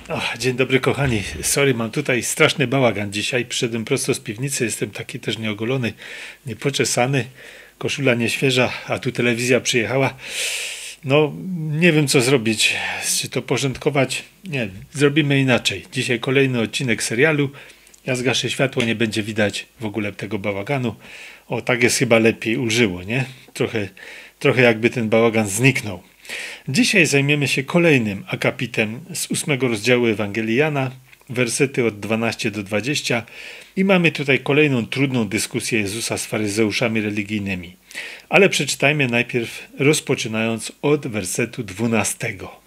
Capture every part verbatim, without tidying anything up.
O, dzień dobry kochani, sorry, mam tutaj straszny bałagan dzisiaj, przyszedłem prosto z piwnicy, jestem taki też nieogolony, niepoczesany, koszula nieświeża, a tu telewizja przyjechała. No, nie wiem co zrobić, czy to porządkować, nie wiem, zrobimy inaczej. Dzisiaj kolejny odcinek serialu, ja zgaszę światło, nie będzie widać w ogóle tego bałaganu. O, tak jest chyba lepiej, ulżyło, nie? Trochę, trochę jakby ten bałagan zniknął. Dzisiaj zajmiemy się kolejnym akapitem z ósmego rozdziału Ewangelii Jana, wersety od dwunastego do dwudziestego i mamy tutaj kolejną trudną dyskusję Jezusa z faryzeuszami religijnymi. Ale przeczytajmy najpierw, rozpoczynając od wersetu dwunastego.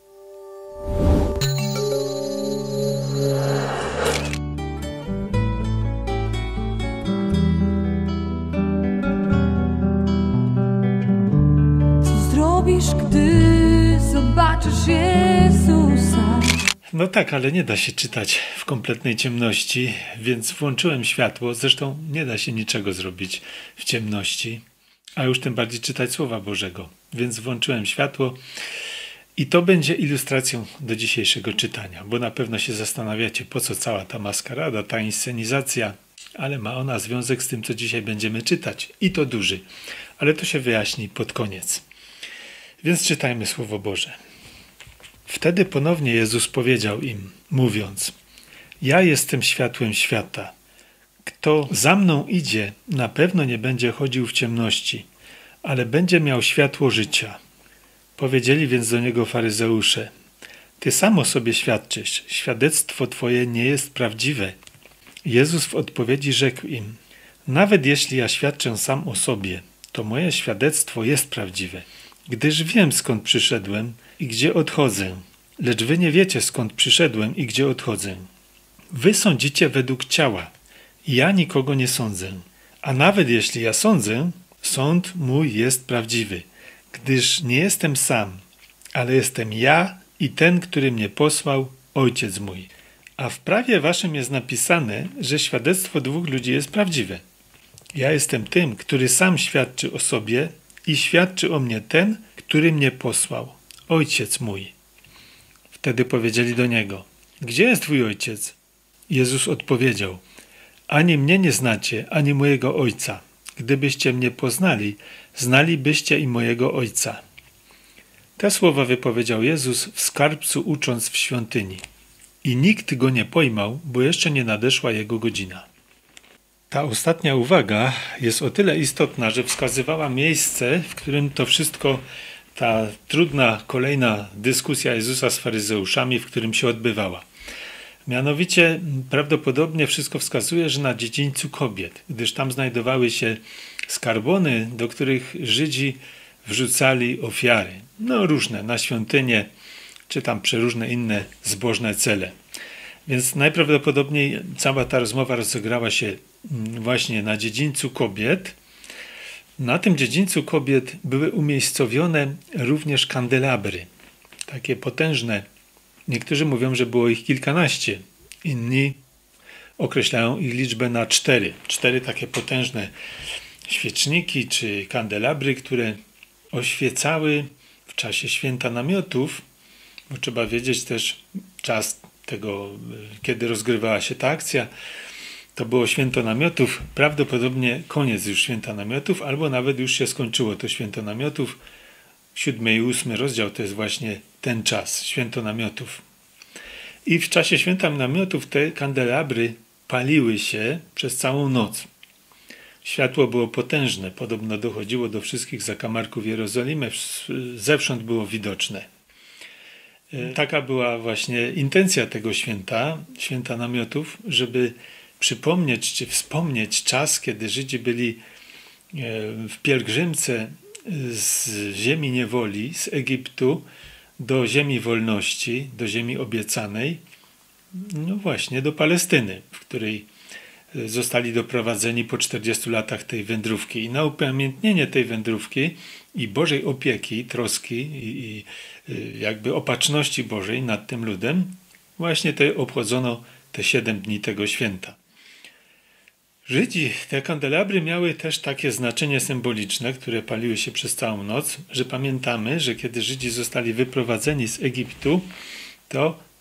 Gdy zobaczysz Jezusa. No tak, ale nie da się czytać w kompletnej ciemności, więc włączyłem światło. Zresztą nie da się niczego zrobić w ciemności, a już tym bardziej czytać Słowa Bożego. Więc włączyłem światło i to będzie ilustracją do dzisiejszego czytania, bo na pewno się zastanawiacie, po co cała ta maskarada, ta inscenizacja, ale ma ona związek z tym, co dzisiaj będziemy czytać. I to duży, ale to się wyjaśni pod koniec. Więc czytajmy Słowo Boże. Wtedy ponownie Jezus powiedział im, mówiąc: ja jestem światłem świata. Kto za mną idzie, na pewno nie będzie chodził w ciemności, ale będzie miał światło życia. Powiedzieli więc do niego faryzeusze: ty sam o sobie świadczysz, świadectwo twoje nie jest prawdziwe. Jezus w odpowiedzi rzekł im: nawet jeśli ja świadczę sam o sobie, to moje świadectwo jest prawdziwe. Gdyż wiem, skąd przyszedłem i gdzie odchodzę, lecz wy nie wiecie, skąd przyszedłem i gdzie odchodzę. Wy sądzicie według ciała, ja nikogo nie sądzę. A nawet jeśli ja sądzę, sąd mój jest prawdziwy, gdyż nie jestem sam, ale jestem ja i ten, który mnie posłał, Ojciec mój. A w prawie waszym jest napisane, że świadectwo dwóch ludzi jest prawdziwe. Ja jestem tym, który sam świadczy o sobie, i świadczy o mnie ten, który mnie posłał, Ojciec mój. Wtedy powiedzieli do niego: gdzie jest twój ojciec? Jezus odpowiedział: ani mnie nie znacie, ani mojego ojca. Gdybyście mnie poznali, znalibyście i mojego ojca. Te słowa wypowiedział Jezus w skarbcu, ucząc w świątyni. I nikt go nie pojmał, bo jeszcze nie nadeszła jego godzina. Ta ostatnia uwaga jest o tyle istotna, że wskazywała miejsce, w którym to wszystko, ta trudna kolejna dyskusja Jezusa z faryzeuszami, w którym się odbywała. Mianowicie prawdopodobnie wszystko wskazuje, że na dziedzińcu kobiet, gdyż tam znajdowały się skarbony, do których Żydzi wrzucali ofiary. No różne, na świątynię, czy tam przeróżne inne zbożne cele. Więc najprawdopodobniej cała ta rozmowa rozegrała się właśnie na dziedzińcu kobiet. Na tym dziedzińcu kobiet były umiejscowione również kandelabry, takie potężne. Niektórzy mówią, że było ich kilkanaście, inni określają ich liczbę na cztery. Cztery takie potężne świeczniki czy kandelabry, które oświecały w czasie święta namiotów, bo trzeba wiedzieć też czas tego, kiedy rozgrywała się ta akcja. To było święto namiotów, prawdopodobnie koniec już święta namiotów, albo nawet już się skończyło to święto namiotów. Siódmy i ósmy rozdział to jest właśnie ten czas, święto namiotów. I w czasie święta namiotów te kandelabry paliły się przez całą noc. Światło było potężne, podobno dochodziło do wszystkich zakamarków Jerozolimy, zewsząd było widoczne. Taka była właśnie intencja tego święta, święta namiotów, żeby przypomnieć czy wspomnieć czas, kiedy Żydzi byli w pielgrzymce z ziemi niewoli, z Egiptu do ziemi wolności, do ziemi obiecanej, no właśnie do Palestyny, w której zostali doprowadzeni po czterdziestu latach tej wędrówki. I na upamiętnienie tej wędrówki i Bożej opieki, troski i, i jakby opatrzności Bożej nad tym ludem, właśnie te obchodzono te siedem dni tego święta. Żydzi, te kandelabry miały też takie znaczenie symboliczne, które paliły się przez całą noc, że pamiętamy, że kiedy Żydzi zostali wyprowadzeni z Egiptu, to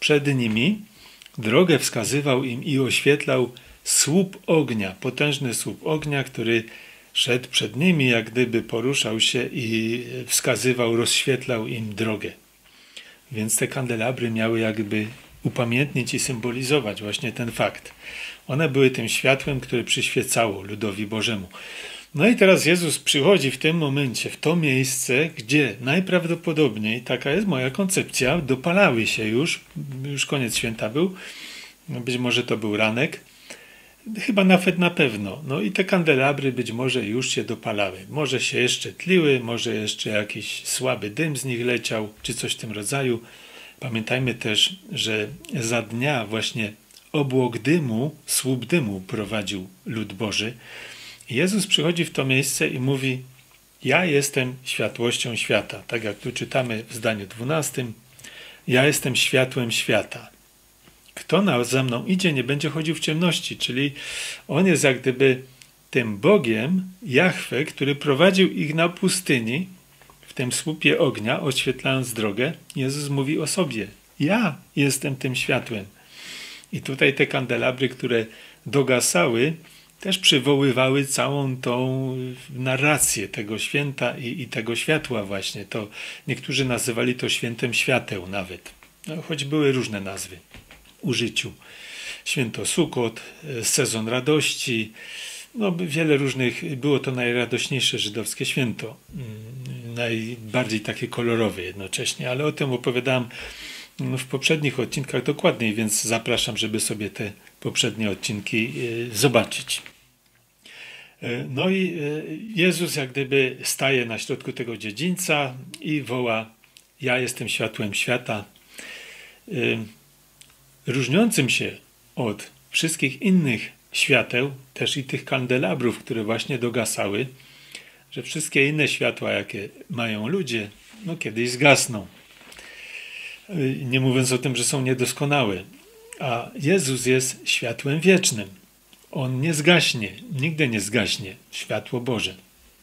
przed nimi, drogę wskazywał im i oświetlał słup ognia, potężny słup ognia, który szedł przed nimi, jak gdyby poruszał się i wskazywał, rozświetlał im drogę. Więc te kandelabry miały jakby upamiętnić i symbolizować właśnie ten fakt. One były tym światłem, które przyświecało ludowi Bożemu. No i teraz Jezus przychodzi w tym momencie, w to miejsce, gdzie najprawdopodobniej, taka jest moja koncepcja, dopalały się już, już koniec święta był, być może to był ranek, chyba nawet na pewno. No i te kandelabry być może już się dopalały. Może się jeszcze tliły, może jeszcze jakiś słaby dym z nich leciał, czy coś w tym rodzaju. Pamiętajmy też, że za dnia właśnie obłok dymu, słup dymu prowadził lud Boży. Jezus przychodzi w to miejsce i mówi: ja jestem światłością świata. Tak jak tu czytamy w zdaniu dwunastym, ja jestem światłem świata. Kto na, za mną idzie, nie będzie chodził w ciemności, czyli on jest jak gdyby tym Bogiem, Jahwe, który prowadził ich na pustyni, w tym słupie ognia, oświetlając drogę. Jezus mówi o sobie: ja jestem tym światłem. I tutaj te kandelabry, które dogasały, też przywoływały całą tą narrację tego święta i, i tego światła właśnie. To niektórzy nazywali to świętem świateł nawet, no, choć były różne nazwy użyciu. Święto Sukot, sezon radości, no wiele różnych, było to najradośniejsze żydowskie święto, najbardziej takie kolorowe jednocześnie, ale o tym opowiadałem w poprzednich odcinkach dokładniej, więc zapraszam, żeby sobie te poprzednie odcinki zobaczyć. No i Jezus jak gdyby staje na środku tego dziedzińca i woła: ja jestem światłem świata. Różniącym się od wszystkich innych świateł, też i tych kandelabrów, które właśnie dogasały, że wszystkie inne światła, jakie mają ludzie, no kiedyś zgasną. Nie mówiąc o tym, że są niedoskonałe. A Jezus jest światłem wiecznym. On nie zgaśnie, nigdy nie zgaśnie. Światło Boże.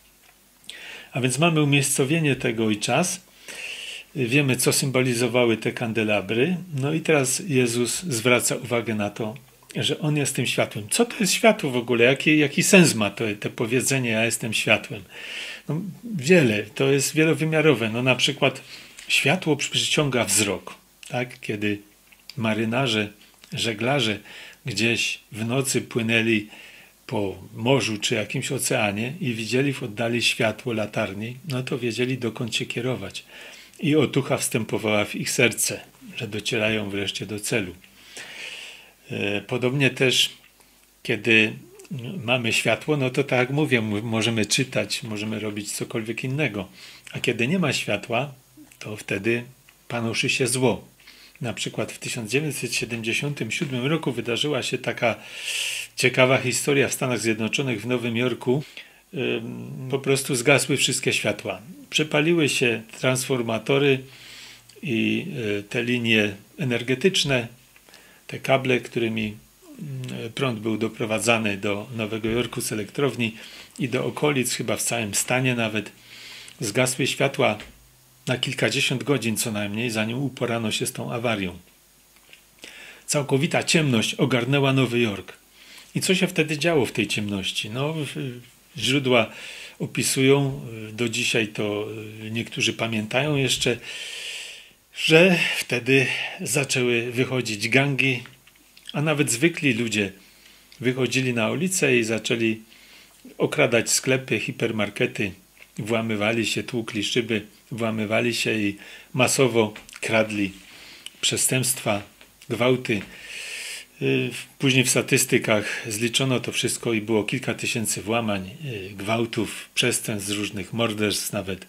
A więc mamy umiejscowienie tego i czas. Wiemy, co symbolizowały te kandelabry. No i teraz Jezus zwraca uwagę na to, że On jest tym światłem. Co to jest światło w ogóle? Jaki, jaki sens ma to, to powiedzenie: ja jestem światłem? No, wiele. To jest wielowymiarowe. No, na przykład światło przyciąga wzrok. Tak? Kiedy marynarze, żeglarze gdzieś w nocy płynęli po morzu czy jakimś oceanie i widzieli w oddali światło latarni, no to wiedzieli, dokąd się kierować. I otucha wstępowała w ich serce, że docierają wreszcie do celu. Podobnie też, kiedy mamy światło, no to tak jak mówię, możemy czytać, możemy robić cokolwiek innego. A kiedy nie ma światła, to wtedy panoszy się zło. Na przykład w tysiąc dziewięćset siedemdziesiątym siódmym roku wydarzyła się taka ciekawa historia w Stanach Zjednoczonych, w Nowym Jorku. Po prostu zgasły wszystkie światła. Przepaliły się transformatory i te linie energetyczne, te kable, którymi prąd był doprowadzany do Nowego Jorku z elektrowni i do okolic, chyba w całym stanie nawet. Zgasły światła na kilkadziesiąt godzin co najmniej, zanim uporano się z tą awarią. Całkowita ciemność ogarnęła Nowy Jork. I co się wtedy działo w tej ciemności? No, źródła opisują, do dzisiaj to niektórzy pamiętają jeszcze, że wtedy zaczęły wychodzić gangi, a nawet zwykli ludzie wychodzili na ulicę i zaczęli okradać sklepy, hipermarkety, włamywali się, tłukli szyby, włamywali się i masowo kradli przestępstwa, gwałty. Później w statystykach zliczono to wszystko i było kilka tysięcy włamań, gwałtów, przestępstw, różnych morderstw nawet.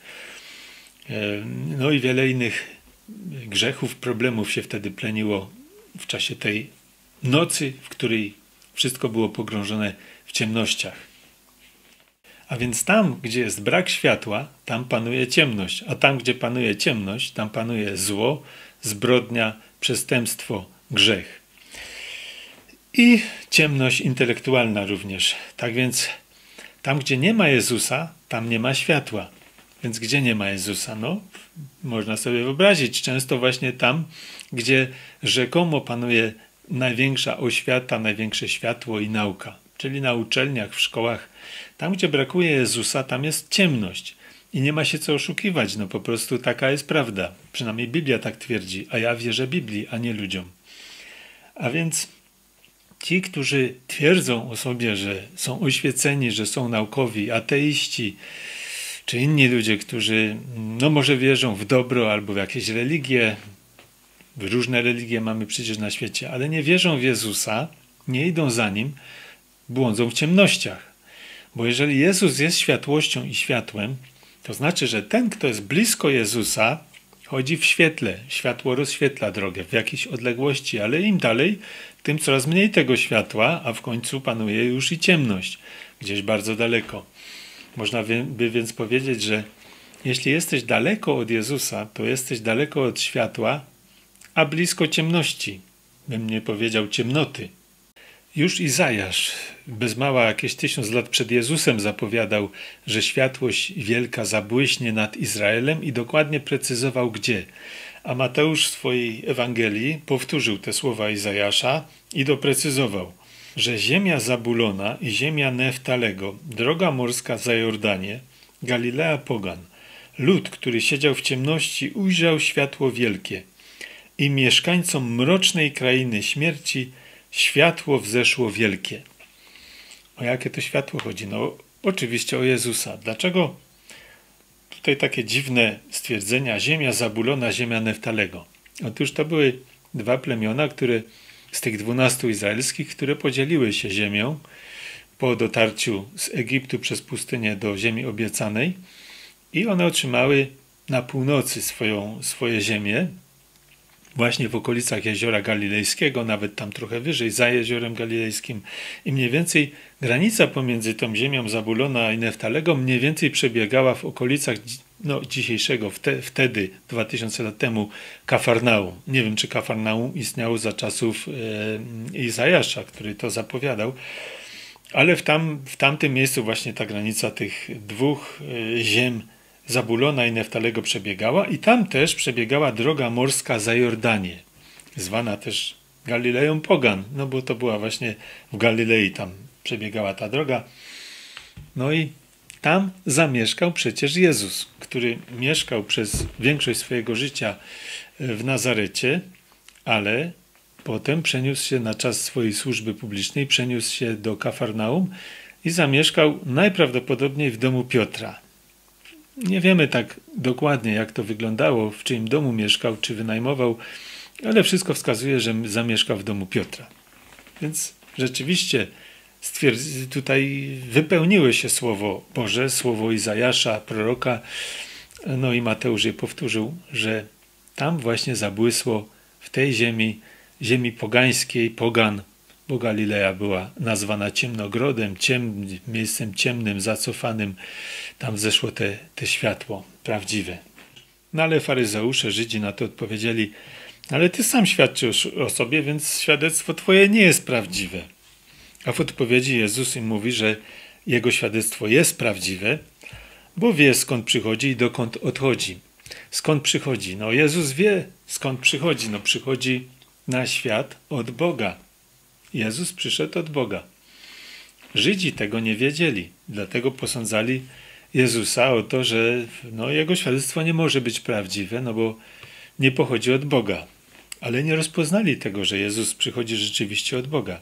No i wiele innych grzechów, problemów się wtedy pleniło w czasie tej nocy, w której wszystko było pogrążone w ciemnościach. A więc tam, gdzie jest brak światła, tam panuje ciemność, a tam, gdzie panuje ciemność, tam panuje zło, zbrodnia, przestępstwo, grzech. I ciemność intelektualna również. Tak więc tam, gdzie nie ma Jezusa, tam nie ma światła. Więc gdzie nie ma Jezusa? No, można sobie wyobrazić, często właśnie tam, gdzie rzekomo panuje największa oświata, największe światło i nauka. Czyli na uczelniach, w szkołach. Tam, gdzie brakuje Jezusa, tam jest ciemność. I nie ma się co oszukiwać, no po prostu taka jest prawda. Przynajmniej Biblia tak twierdzi, a ja wierzę Biblii, a nie ludziom. A więc ci, którzy twierdzą o sobie, że są oświeceni, że są naukowi, ateiści, czy inni ludzie, którzy no może wierzą w dobro albo w jakieś religie, różne religie mamy przecież na świecie, ale nie wierzą w Jezusa, nie idą za Nim, błądzą w ciemnościach. Bo jeżeli Jezus jest światłością i światłem, to znaczy, że ten, kto jest blisko Jezusa, chodzi w świetle. Światło rozświetla drogę w jakiejś odległości, ale im dalej, tym coraz mniej tego światła, a w końcu panuje już i ciemność, gdzieś bardzo daleko. Można by więc powiedzieć, że jeśli jesteś daleko od Jezusa, to jesteś daleko od światła, a blisko ciemności. Bym nie powiedział ciemnoty. Już Izajasz, bez mała jakieś tysiąc lat przed Jezusem, zapowiadał, że światłość wielka zabłyśnie nad Izraelem i dokładnie precyzował gdzie. A Mateusz w swojej Ewangelii powtórzył te słowa Izajasza i doprecyzował, że ziemia Zabulona i ziemia Neftalego, droga morska za Jordanię, Galilea pogan, lud, który siedział w ciemności, ujrzał światło wielkie i mieszkańcom mrocznej krainy śmierci światło wzeszło wielkie. O jakie to światło chodzi? No oczywiście o Jezusa. Dlaczego tutaj takie dziwne stwierdzenia ziemia Zabulona, ziemia Neftalego? Otóż to były dwa plemiona, które z tych dwunastu izraelskich, które podzieliły się ziemią po dotarciu z Egiptu przez pustynię do ziemi obiecanej i one otrzymały na północy swoją, swoje ziemię, właśnie w okolicach Jeziora Galilejskiego, nawet tam trochę wyżej, za Jeziorem Galilejskim. I mniej więcej granica pomiędzy tą ziemią Zabulona i Neftalego mniej więcej przebiegała w okolicach no, dzisiejszego, wte, wtedy, dwa tysiące lat temu, Kafarnaum. Nie wiem, czy Kafarnaum istniało za czasów e, Izajasza, który to zapowiadał, ale w, tam, w tamtym miejscu właśnie ta granica tych dwóch e, ziem Zabulona i Neftalego przebiegała i tam też przebiegała droga morska za Jordanię, zwana też Galileją Pogan, no bo to była właśnie w Galilei, tam przebiegała ta droga. No i tam zamieszkał przecież Jezus, który mieszkał przez większość swojego życia w Nazarecie, ale potem przeniósł się na czas swojej służby publicznej, przeniósł się do Kafarnaum i zamieszkał najprawdopodobniej w domu Piotra. Nie wiemy tak dokładnie, jak to wyglądało, w czyim domu mieszkał, czy wynajmował, ale wszystko wskazuje, że zamieszkał w domu Piotra. Więc rzeczywiście tutaj wypełniły się słowo Boże, słowo Izajasza, proroka, no i Mateusz je powtórzył, że tam właśnie zabłysło w tej ziemi, ziemi pogańskiej, pogan, bo Galilea była nazwana ciemnogrodem, ciem, miejscem ciemnym, zacofanym. Tam zeszło te, te światło prawdziwe. No ale faryzeusze, Żydzi na to odpowiedzieli, ale ty sam świadczysz o sobie, więc świadectwo twoje nie jest prawdziwe. A w odpowiedzi Jezus im mówi, że jego świadectwo jest prawdziwe, bo wie, skąd przychodzi i dokąd odchodzi. Skąd przychodzi? No Jezus wie, skąd przychodzi. No przychodzi na świat od Boga. Jezus przyszedł od Boga. Żydzi tego nie wiedzieli, dlatego posądzali Jezusa o to, że no, jego świadectwo nie może być prawdziwe, no bo nie pochodzi od Boga. Ale nie rozpoznali tego, że Jezus przychodzi rzeczywiście od Boga.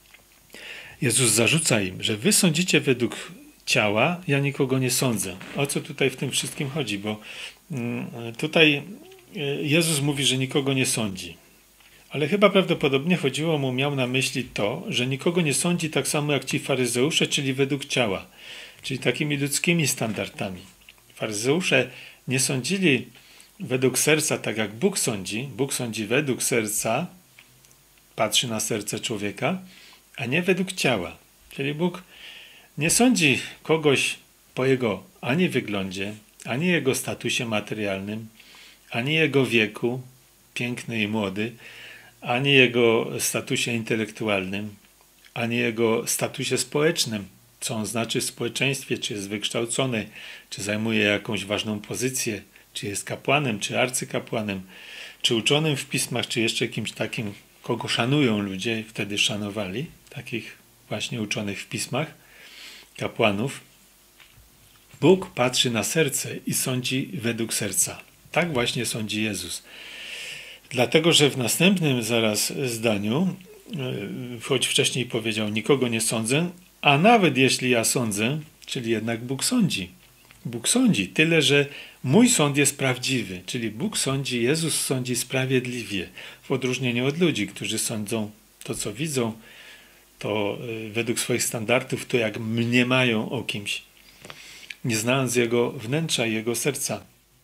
Jezus zarzuca im, że wy sądzicie według ciała, ja nikogo nie sądzę. O co tutaj w tym wszystkim chodzi? Bo tutaj Jezus mówi, że nikogo nie sądzi. Ale chyba prawdopodobnie chodziło mu, miał na myśli to, że nikogo nie sądzi tak samo jak ci faryzeusze, czyli według ciała, czyli takimi ludzkimi standardami. Faryzeusze nie sądzili według serca tak jak Bóg sądzi. Bóg sądzi według serca, patrzy na serce człowieka, a nie według ciała. Czyli Bóg nie sądzi kogoś po jego ani wyglądzie, ani jego statusie materialnym, ani jego wieku, piękny i młody, ani jego statusie intelektualnym, ani jego statusie społecznym, co on znaczy w społeczeństwie, czy jest wykształcony, czy zajmuje jakąś ważną pozycję, czy jest kapłanem, czy arcykapłanem, czy uczonym w pismach, czy jeszcze kimś takim, kogo szanują ludzie, wtedy szanowali, takich właśnie uczonych w pismach, kapłanów. Bóg patrzy na serce i sądzi według serca. Tak właśnie sądzi Jezus. Dlatego, że w następnym zaraz zdaniu, choć wcześniej powiedział, nikogo nie sądzę, a nawet jeśli ja sądzę, czyli jednak Bóg sądzi. Bóg sądzi, tyle że mój sąd jest prawdziwy, czyli Bóg sądzi, Jezus sądzi sprawiedliwie, w odróżnieniu od ludzi, którzy sądzą to, co widzą, to według swoich standardów, to jak mniemają o kimś, nie znając jego wnętrza i jego serca.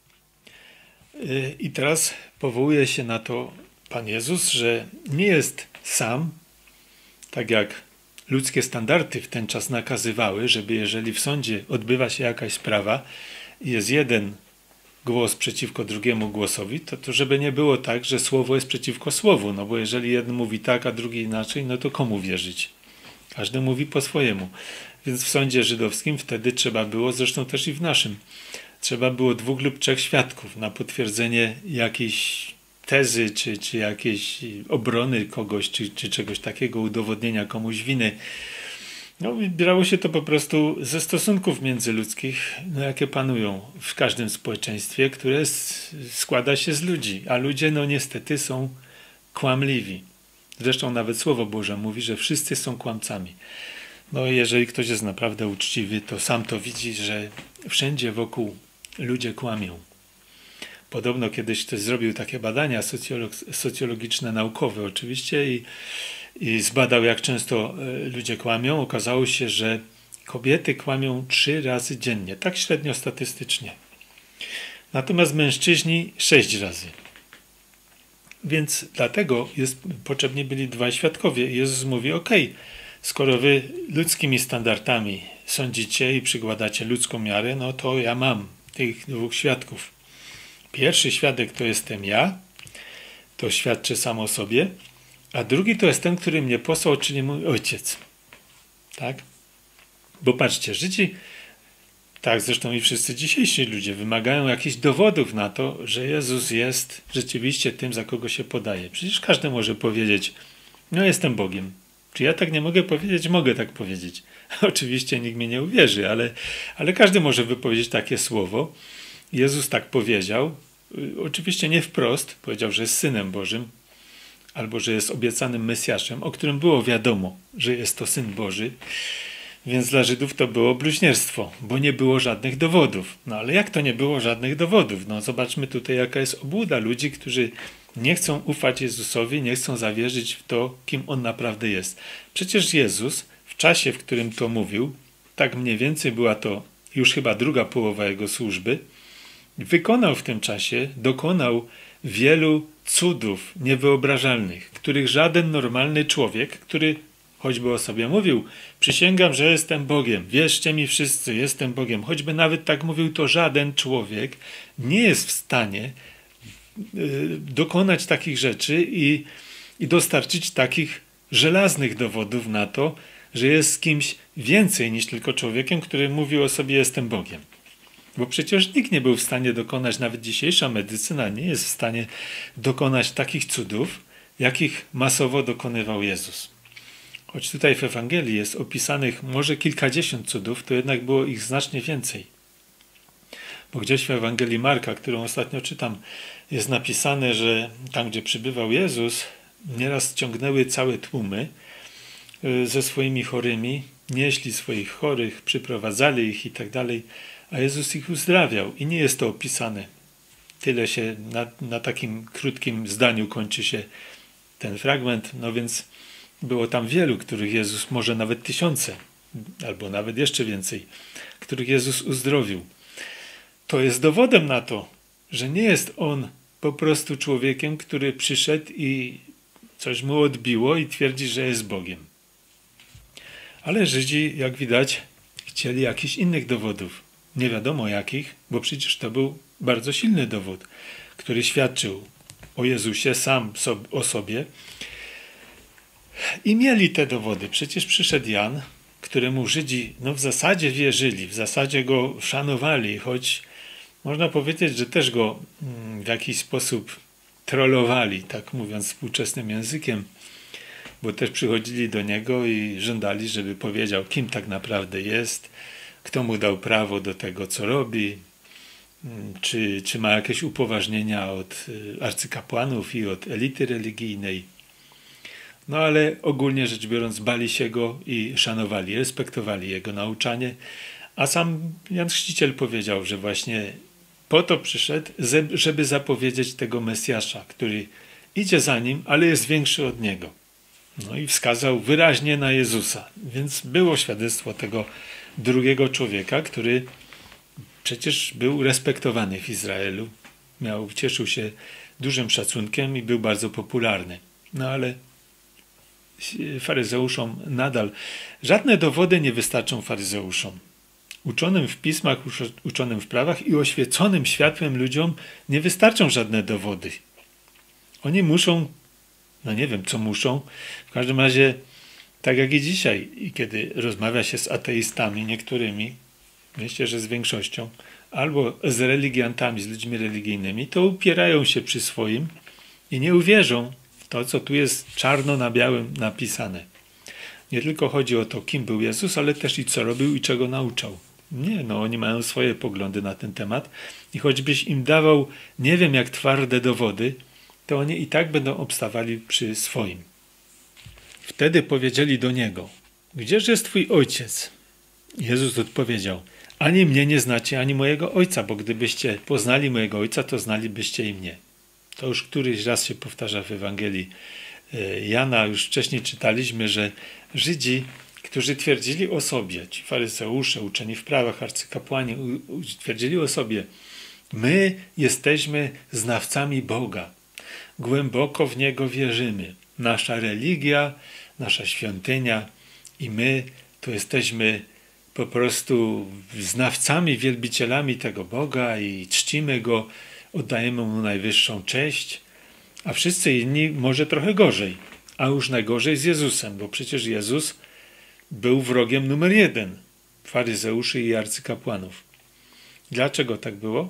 I teraz powołuje się na to Pan Jezus, że nie jest sam, tak jak ludzkie standardy w ten czas nakazywały, żeby jeżeli w sądzie odbywa się jakaś sprawa i jest jeden głos przeciwko drugiemu głosowi, to, to żeby nie było tak, że słowo jest przeciwko słowu, no bo jeżeli jeden mówi tak, a drugi inaczej, no to komu wierzyć? Każdy mówi po swojemu. Więc w sądzie żydowskim wtedy trzeba było, zresztą też i w naszym, trzeba było dwóch lub trzech świadków na potwierdzenie jakiejś tezy, czy, czy jakiejś obrony kogoś, czy, czy czegoś takiego, udowodnienia komuś winy. No, bierało się to po prostu ze stosunków międzyludzkich, no, jakie panują w każdym społeczeństwie, które składa się z ludzi, a ludzie no niestety są kłamliwi. Zresztą nawet Słowo Boże mówi, że wszyscy są kłamcami. No jeżeli ktoś jest naprawdę uczciwy, to sam to widzi, że wszędzie wokół ludzie kłamią. Podobno kiedyś ktoś zrobił takie badania socjolog socjologiczne, naukowe oczywiście i, i zbadał, jak często ludzie kłamią. Okazało się, że kobiety kłamią trzy razy dziennie, tak średnio statystycznie. Natomiast mężczyźni sześć razy. Więc dlatego jest, potrzebni byli dwaj świadkowie. I Jezus mówi, okej, skoro wy ludzkimi standardami sądzicie i przykładacie ludzką miarę, no to ja mam tych dwóch świadków. Pierwszy świadek to jestem ja, to świadczę sam o sobie, a drugi to jest ten, który mnie posłał, czyli mój ojciec. Tak? Bo patrzcie, Żydzi, tak zresztą i wszyscy dzisiejsi ludzie, wymagają jakichś dowodów na to, że Jezus jest rzeczywiście tym, za kogo się podaje. Przecież każdy może powiedzieć, no jestem Bogiem. Czy ja tak nie mogę powiedzieć? Mogę tak powiedzieć. Oczywiście nikt mnie nie uwierzy, ale, ale każdy może wypowiedzieć takie słowo. Jezus tak powiedział, oczywiście nie wprost, powiedział, że jest Synem Bożym, albo że jest obiecanym Mesjaszem, o którym było wiadomo, że jest to Syn Boży, więc dla Żydów to było bluźnierstwo, bo nie było żadnych dowodów. No ale jak to nie było żadnych dowodów? No zobaczmy tutaj, jaka jest obłuda ludzi, którzy nie chcą ufać Jezusowi, nie chcą zawierzyć w to, kim On naprawdę jest. Przecież Jezus w czasie, w którym to mówił, tak mniej więcej była to już chyba druga połowa Jego służby, wykonał w tym czasie, dokonał wielu cudów niewyobrażalnych, których żaden normalny człowiek, który choćby o sobie mówił, przysięgam, że jestem Bogiem, wierzcie mi wszyscy, jestem Bogiem, choćby nawet tak mówił, to żaden człowiek nie jest w stanie y, dokonać takich rzeczy i, i dostarczyć takich żelaznych dowodów na to, że jest kimś więcej niż tylko człowiekiem, który mówił o sobie, jestem Bogiem. Bo przecież nikt nie był w stanie dokonać, nawet dzisiejsza medycyna nie jest w stanie dokonać takich cudów, jakich masowo dokonywał Jezus. Choć tutaj w Ewangelii jest opisanych może kilkadziesiąt cudów, to jednak było ich znacznie więcej. Bo gdzieś w Ewangelii Marka, którą ostatnio czytam, jest napisane, że tam, gdzie przybywał Jezus, nieraz ciągnęły całe tłumy ze swoimi chorymi, nieśli swoich chorych, przyprowadzali ich i tak dalej, a Jezus ich uzdrawiał i nie jest to opisane. Tyle się na, na takim krótkim zdaniu kończy się ten fragment, no więc było tam wielu, których Jezus, może nawet tysiące, albo nawet jeszcze więcej, których Jezus uzdrowił. To jest dowodem na to, że nie jest On po prostu człowiekiem, który przyszedł i coś mu odbiło i twierdzi, że jest Bogiem. Ale Żydzi, jak widać, chcieli jakichś innych dowodów. Nie wiadomo jakich, bo przecież to był bardzo silny dowód, który świadczył o Jezusie sam o sobie. I mieli te dowody. Przecież przyszedł Jan, któremu Żydzi no, w zasadzie wierzyli, w zasadzie go szanowali, choć można powiedzieć, że też go w jakiś sposób trollowali, tak mówiąc współczesnym językiem, bo też przychodzili do niego i żądali, żeby powiedział, kim tak naprawdę jest, kto mu dał prawo do tego, co robi, czy, czy ma jakieś upoważnienia od arcykapłanów i od elity religijnej. No ale ogólnie rzecz biorąc bali się go i szanowali, respektowali jego nauczanie, a sam Jan Chrzciciel powiedział, że właśnie po to przyszedł, żeby zapowiedzieć tego Mesjasza, który idzie za nim, ale jest większy od niego. No i wskazał wyraźnie na Jezusa. Więc było świadectwo tego drugiego człowieka, który przecież był respektowany w Izraelu. Miał, cieszył się dużym szacunkiem i był bardzo popularny. No ale faryzeuszom nadal żadne dowody nie wystarczą faryzeuszom. Uczonym w pismach, uczonym w prawach i oświeconym światłem ludziom nie wystarczą żadne dowody. Oni muszą, no nie wiem co muszą, w każdym razie tak jak i dzisiaj, i kiedy rozmawia się z ateistami niektórymi, myślę, że z większością, albo z religiantami, z ludźmi religijnymi, to upierają się przy swoim i nie uwierzą w to, co tu jest czarno na białym napisane. Nie tylko chodzi o to, kim był Jezus, ale też i co robił i czego nauczał. Nie, no oni mają swoje poglądy na ten temat i choćbyś im dawał nie wiem jak twarde dowody, to oni i tak będą obstawali przy swoim. Wtedy powiedzieli do niego, gdzież jest twój ojciec? Jezus odpowiedział, ani mnie nie znacie, ani mojego ojca, bo gdybyście poznali mojego ojca, to znalibyście i mnie. To już któryś raz się powtarza w Ewangelii Jana. Już wcześniej czytaliśmy, że Żydzi, którzy twierdzili o sobie, ci faryzeusze, uczeni w prawach, arcykapłani, twierdzili o sobie, my jesteśmy znawcami Boga, głęboko w Niego wierzymy. Nasza religia, nasza świątynia i my to jesteśmy po prostu znawcami, wielbicielami tego Boga i czcimy Go, oddajemy Mu najwyższą cześć, a wszyscy inni może trochę gorzej, a już najgorzej z Jezusem, bo przecież Jezus był wrogiem numer jeden faryzeuszy i arcykapłanów. Dlaczego tak było?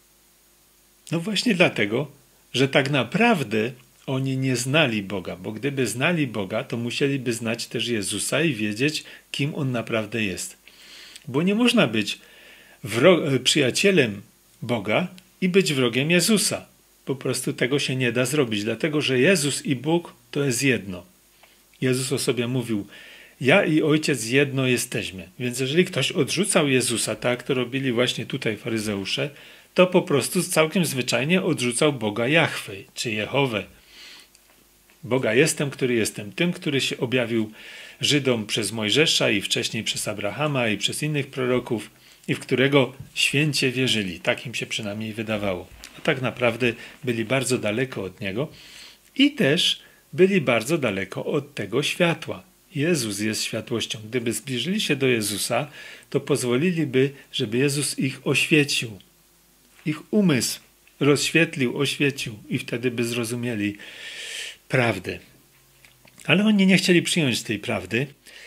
No właśnie dlatego, że tak naprawdę oni nie znali Boga, bo gdyby znali Boga, to musieliby znać też Jezusa i wiedzieć, kim On naprawdę jest. Bo nie można być przyjacielem Boga i być wrogiem Jezusa. Po prostu tego się nie da zrobić, dlatego że Jezus i Bóg to jest jedno. Jezus o sobie mówił, ja i Ojciec jedno jesteśmy. Więc jeżeli ktoś odrzucał Jezusa, tak jak to robili właśnie tutaj faryzeusze, to po prostu całkiem zwyczajnie odrzucał Boga Jahwe, czy Jehowę. Boga jestem, który jestem, tym, który się objawił Żydom przez Mojżesza i wcześniej przez Abrahama i przez innych proroków i w którego święcie wierzyli. Tak im się przynajmniej wydawało. A tak naprawdę byli bardzo daleko od Niego i też byli bardzo daleko od tego światła. Jezus jest światłością. Gdyby zbliżyli się do Jezusa, to pozwoliliby, żeby Jezus ich oświecił. Ich umysł rozświetlił, oświecił i wtedy by zrozumieli prawdę. Ale oni nie chcieli przyjąć tej prawdy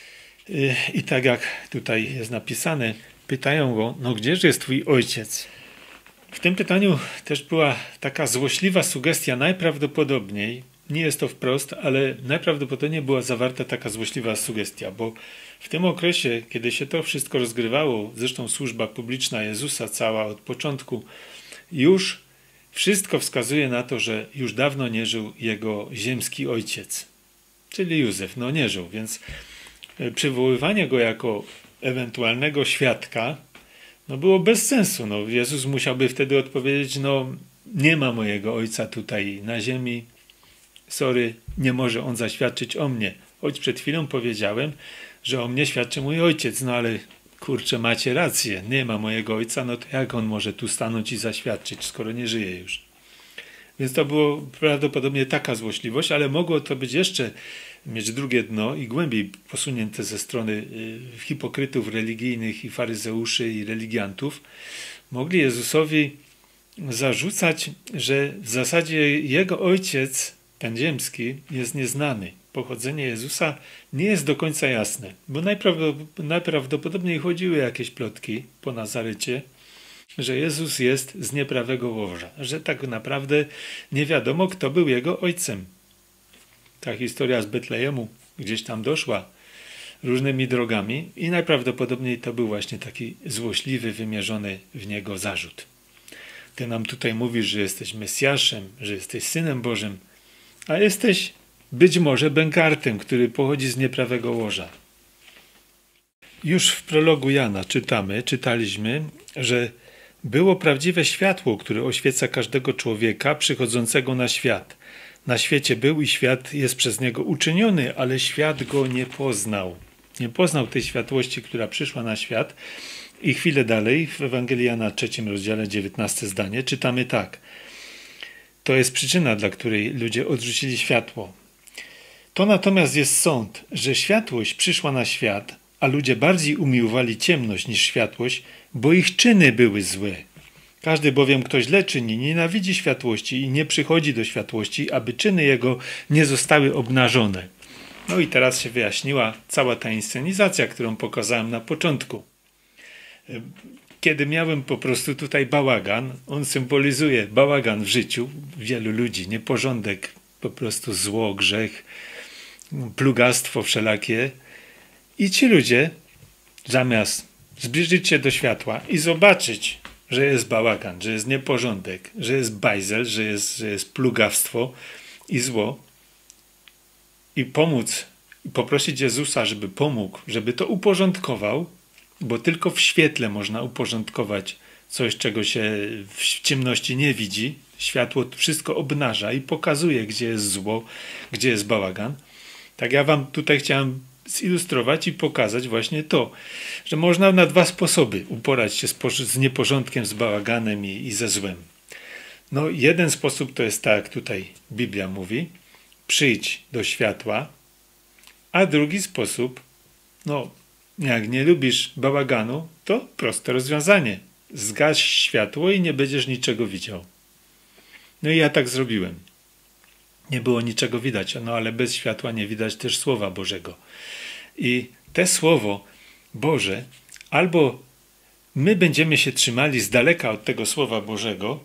i tak jak tutaj jest napisane, pytają go, no gdzież jest twój ojciec? W tym pytaniu też była taka złośliwa sugestia, najprawdopodobniej, nie jest to wprost, ale najprawdopodobniej była zawarta taka złośliwa sugestia, bo w tym okresie, kiedy się to wszystko rozgrywało, zresztą służba publiczna Jezusa cała od początku, już wszystko wskazuje na to, że już dawno nie żył jego ziemski ojciec, czyli Józef. No nie żył, więc przywoływanie go jako ewentualnego świadka no było bez sensu. No, Jezus musiałby wtedy odpowiedzieć, no nie ma mojego ojca tutaj na ziemi, sorry, nie może on zaświadczyć o mnie. Choć przed chwilą powiedziałem, że o mnie świadczy mój ojciec, no ale kurczę, macie rację, nie ma mojego ojca, no to jak on może tu stanąć i zaświadczyć, skoro nie żyje już? Więc to było prawdopodobnie taka złośliwość, ale mogło to być jeszcze mieć drugie dno i głębiej posunięte ze strony hipokrytów religijnych i faryzeuszy i religiantów. Mogli Jezusowi zarzucać, że w zasadzie jego ojciec ten ziemski, jest nieznany. Pochodzenie Jezusa nie jest do końca jasne, bo najprawdopodobniej chodziły jakieś plotki po Nazarecie, że Jezus jest z nieprawego łoża, że tak naprawdę nie wiadomo, kto był jego ojcem. Ta historia z Betlejemu gdzieś tam doszła różnymi drogami i najprawdopodobniej to był właśnie taki złośliwy, wymierzony w niego zarzut. Ty nam tutaj mówisz, że jesteś Mesjaszem, że jesteś Synem Bożym, a jesteś być może bękartem, który pochodzi z nieprawego łoża. Już w prologu Jana czytamy, czytaliśmy, że było prawdziwe światło, które oświeca każdego człowieka przychodzącego na świat. Na świecie był i świat jest przez niego uczyniony, ale świat go nie poznał. Nie poznał tej światłości, która przyszła na świat. I chwilę dalej w Ewangelii Jana trzecim rozdziale, dziewiętnaste zdanie, czytamy tak. To jest przyczyna, dla której ludzie odrzucili światło. To natomiast jest sąd, że światłość przyszła na świat, a ludzie bardziej umiłowali ciemność niż światłość, bo ich czyny były złe. Każdy bowiem, kto źle czyni, nienawidzi światłości i nie przychodzi do światłości, aby czyny jego nie zostały obnażone. No i teraz się wyjaśniła cała ta inscenizacja, którą pokazałem na początku. Kiedy miałem po prostu tutaj bałagan, on symbolizuje bałagan w życiu wielu ludzi, nieporządek, po prostu zło, grzech, plugastwo wszelakie. I ci ludzie, zamiast zbliżyć się do światła i zobaczyć, że jest bałagan, że jest nieporządek, że jest bajzel, że jest, że jest plugawstwo i zło, i pomóc, i poprosić Jezusa, żeby pomógł, żeby to uporządkował, bo tylko w świetle można uporządkować coś, czego się w ciemności nie widzi. Światło wszystko obnaża i pokazuje, gdzie jest zło, gdzie jest bałagan. Tak ja wam tutaj chciałem zilustrować i pokazać właśnie to, że można na dwa sposoby uporać się z, z nieporządkiem, z bałaganem i, i ze złem. No, jeden sposób to jest tak, jak tutaj Biblia mówi, przyjdź do światła, a drugi sposób, no, jak nie lubisz bałaganu, to proste rozwiązanie. Zgaś światło i nie będziesz niczego widział. No i ja tak zrobiłem. Nie było niczego widać, no ale bez światła nie widać też Słowa Bożego. I te Słowo Boże, albo my będziemy się trzymali z daleka od tego Słowa Bożego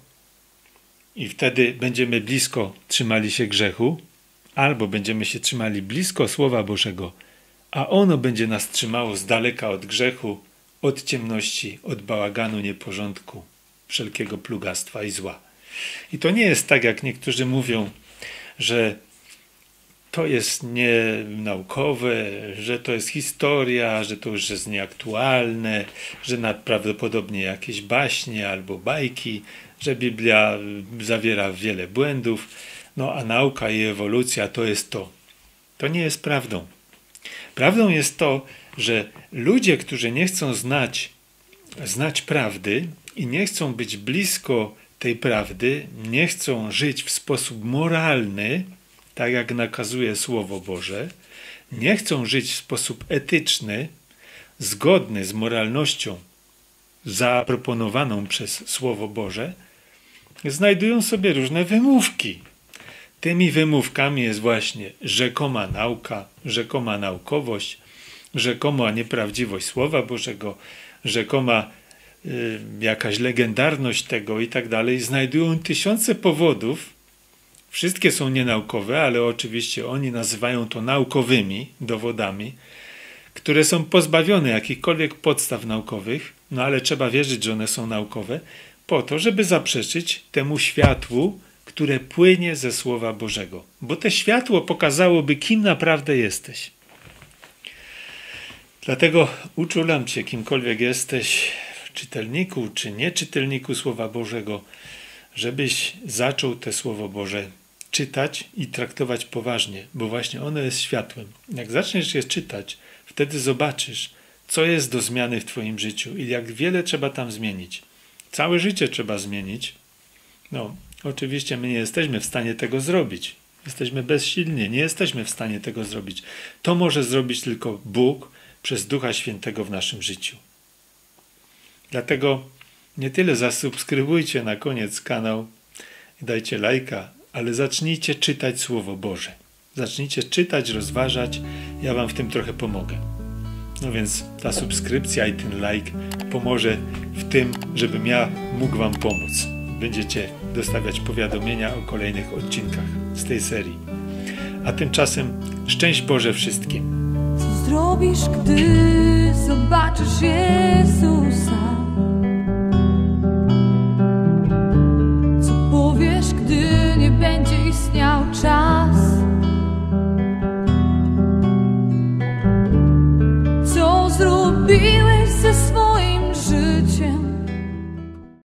i wtedy będziemy blisko trzymali się grzechu, albo będziemy się trzymali blisko Słowa Bożego, a ono będzie nas trzymało z daleka od grzechu, od ciemności, od bałaganu, nieporządku, wszelkiego plugastwa i zła. I to nie jest tak, jak niektórzy mówią, że to jest nienaukowe, że to jest historia, że to już jest nieaktualne, że prawdopodobnie jakieś baśnie albo bajki, że Biblia zawiera wiele błędów, no a nauka i ewolucja to jest to. To nie jest prawdą. Prawdą jest to, że ludzie, którzy nie chcą znać, znać prawdy i nie chcą być blisko tej prawdy, nie chcą żyć w sposób moralny, tak jak nakazuje Słowo Boże, nie chcą żyć w sposób etyczny, zgodny z moralnością zaproponowaną przez Słowo Boże, znajdują sobie różne wymówki. Tymi wymówkami jest właśnie rzekoma nauka, rzekoma naukowość, rzekoma nieprawdziwość Słowa Bożego, rzekoma y, jakaś legendarność tego i tak dalej. Znajdują tysiące powodów. Wszystkie są nienaukowe, ale oczywiście oni nazywają to naukowymi dowodami, które są pozbawione jakichkolwiek podstaw naukowych, no ale trzeba wierzyć, że one są naukowe, po to, żeby zaprzeczyć temu światłu, które płynie ze Słowa Bożego. Bo to światło pokazałoby, kim naprawdę jesteś. Dlatego uczulam cię, kimkolwiek jesteś, czytelniku czy nieczytelniku Słowa Bożego, żebyś zaczął te Słowo Boże czytać i traktować poważnie, bo właśnie ono jest światłem. Jak zaczniesz je czytać, wtedy zobaczysz, co jest do zmiany w twoim życiu i jak wiele trzeba tam zmienić. Całe życie trzeba zmienić. No, oczywiście my nie jesteśmy w stanie tego zrobić. Jesteśmy bezsilni, nie jesteśmy w stanie tego zrobić. To może zrobić tylko Bóg przez Ducha Świętego w naszym życiu. Dlatego nie tyle zasubskrybujcie na koniec kanał i dajcie lajka, ale zacznijcie czytać Słowo Boże. Zacznijcie czytać, rozważać. Ja wam w tym trochę pomogę. No więc ta subskrypcja i ten like pomoże w tym, żebym ja mógł wam pomóc. Będziecie dostawiać powiadomienia o kolejnych odcinkach z tej serii. A tymczasem szczęść Boże wszystkim. Co zrobisz, gdy zobaczysz Jezusa? Co powiesz, gdy nie będzie istniał czas? Co zrobiłeś?